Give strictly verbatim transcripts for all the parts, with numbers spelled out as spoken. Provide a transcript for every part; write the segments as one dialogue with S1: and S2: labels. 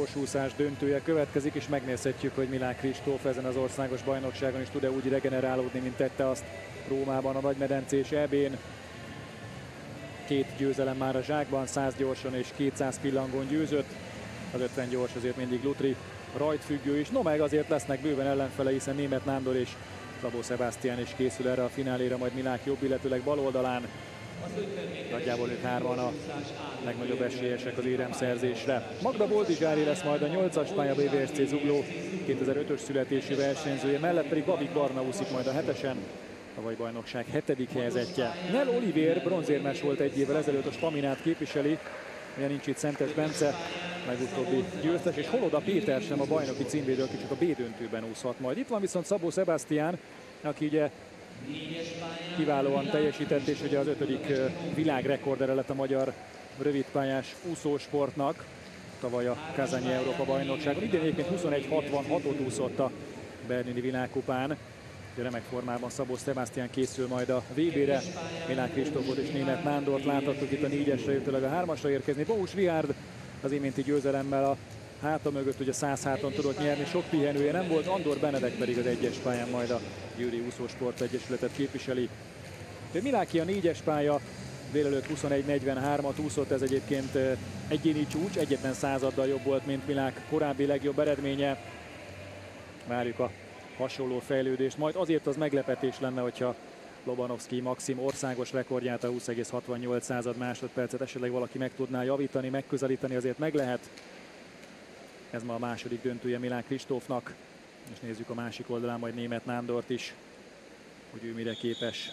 S1: gyorsúszás döntője következik, és megnézhetjük, hogy Milák Kristóf ezen az országos bajnokságon is tud-e úgy regenerálódni, mint tette azt Rómában a nagymedencés é bén. Két győzelem már a zsákban, száz gyorsan és kétszáz pillangón győzött. Az ötven gyors azért mindig Lutri rajtfüggő is. No meg azért lesznek bőven ellenfele, hiszen Németh Nándor és Szabó Sebastian is készül erre a fináléra, majd Milák jobb, illetőleg bal oldalán. Nagyjából ők hárman a legnagyobb esélyesek az éremszerzésre. Magda Boldizsári lesz majd a nyolcas pálya bé vé es cé Zugló kétezer-ötös születésű versenyzője, mellett pedig Babik Barna úszik majd a hetesen, tavaly bajnokság hetedik helyezettje. Nel Olivér bronzérmes volt egy évvel ezelőtt, a Staminát képviseli, ugye nincs itt Szentes Bence, legutóbbi győztes, és Holoda Péter sem a bajnoki címvédő, aki csak a B döntőben úszhat majd. Itt van viszont Szabó Sebastian, aki ugye kiválóan teljesített, és ugye az ötödik világrekordere lett a magyar rövidpályás úszósportnak tavaly a Kazanyi Európa bajnokságon. Idén egyébként huszonegy hatvanhatot úszott a berlini világkupán. Remek formában Szabó Sebastian készül majd a vé bére. Milák Kristófot és Németh Nándort láthattuk itt a négyesre, illetőleg a hármasra érkezni. Bohus Richárd az iménti győzelemmel a háta mögött ugye száz háton tudott nyerni, sok pihenője nem volt, Andor Benedek pedig az egyes pályán majd a Győri Úszósport Egyesületet képviseli. Miláki a négyes pálya, délelőtt huszonegy negyvenhármat úszott, ez egyébként egyéni csúcs, egyetlen századdal jobb volt, mint Milák korábbi legjobb eredménye. Várjuk a hasonló fejlődést, majd azért az meglepetés lenne, hogyha Lobanovszky Maxim országos rekordját, a húsz egész hatvannyolc másodpercet esetleg valaki meg tudná javítani, megközelíteni, azért meg lehet. Ez ma a második döntője Milák Kristófnak, és nézzük a másik oldalán majd Németh Nándort is, hogy ő mire képes.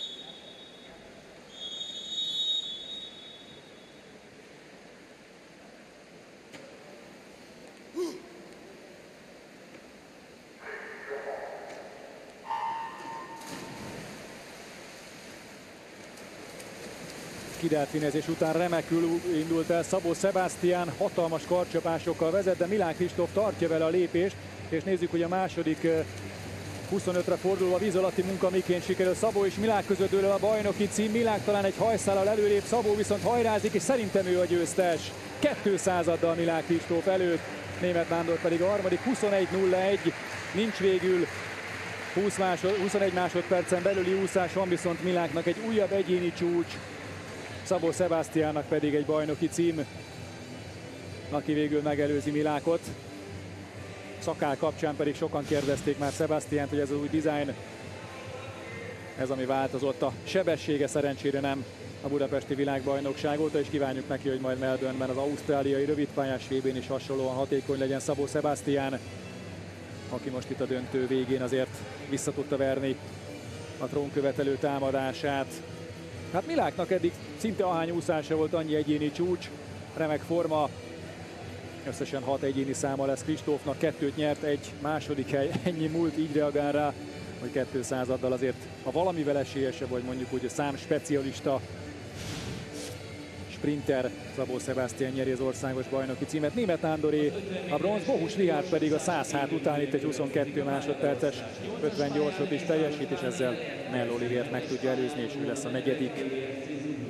S1: Kidelfinezés után remekül indult el Szabó Sebastian, hatalmas karcsapásokkal vezet, de Milák Kristóf tartja vele a lépést, és nézzük, hogy a második huszonötre fordulva víz alatti munka miként sikerül. Szabó és Milák között dől el a bajnoki cím, Milák talán egy hajszállal előlép, Szabó viszont hajrázik, és szerintem ő a győztes. kétszázaddal Milák Kristóf előtt, Németh Nándor pedig a harmadik, huszonegy nulla egy, nincs végül húsz másod, huszonegy másodpercen belüli úszás, van viszont Miláknak egy újabb egyéni csúcs, Szabó Sebastiannak pedig egy bajnoki cím, aki végül megelőzi Milákot. Szakál kapcsán pedig sokan kérdezték már Sebastiant, hogy ez az új dizájn, ez ami változott. A sebessége szerencsére nem a budapesti világbajnokság óta, és kívánjuk neki, hogy majd Melbourneben az ausztráliai rövidpályás vé bén is hasonlóan hatékony legyen Szabó Sebastian, aki most itt a döntő végén azért vissza tudta verni a trónkövetelő támadását. Hát Miláknak eddig szinte ahány úszása volt, annyi egyéni csúcs, remek forma, összesen hat egyéni száma lesz Kristófnak, kettőt nyert, egy második hely, ennyi múlt, így reagál rá, hogy kétszázaddal azért, ha valamivel esélyesebb, vagy mondjuk úgy a szám specialista sprinter, Szabó Sebastian nyeri az országos bajnoki címet. Németh Nándoré a bronz, Bohus Richárd pedig a száz hát után itt egy huszonkettő másodperces ötven gyorsot is teljesít, és ezzel Nel Olivért meg tudja előzni, és ő lesz a negyedik.